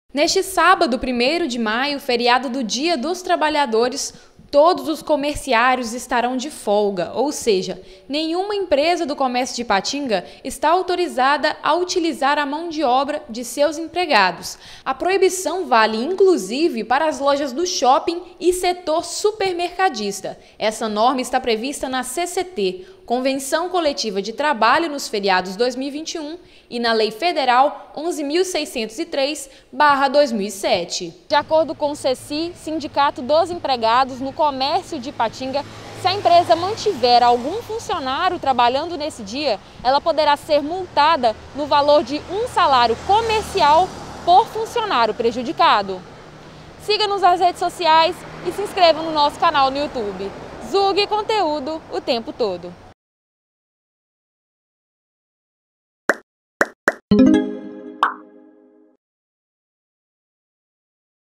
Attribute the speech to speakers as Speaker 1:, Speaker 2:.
Speaker 1: Neste sábado, 1º de maio, feriado do Dia dos Trabalhadores, todos os comerciários estarão de folga, ou seja, nenhuma empresa do comércio de Ipatinga está autorizada a utilizar a mão de obra de seus empregados. A proibição vale inclusive para as lojas do shopping e setor supermercadista. Essa norma está prevista na CCT, Convenção Coletiva de Trabalho nos Feriados 2021 e na Lei Federal 11.603/2007. De acordo com o CECI, Sindicato dos Empregados no Comércio de Ipatinga, se a empresa mantiver algum funcionário trabalhando nesse dia, ela poderá ser multada no valor de um salário comercial por funcionário prejudicado. Siga-nos nas redes sociais e se inscreva no nosso canal no YouTube. Zug Conteúdo o tempo todo.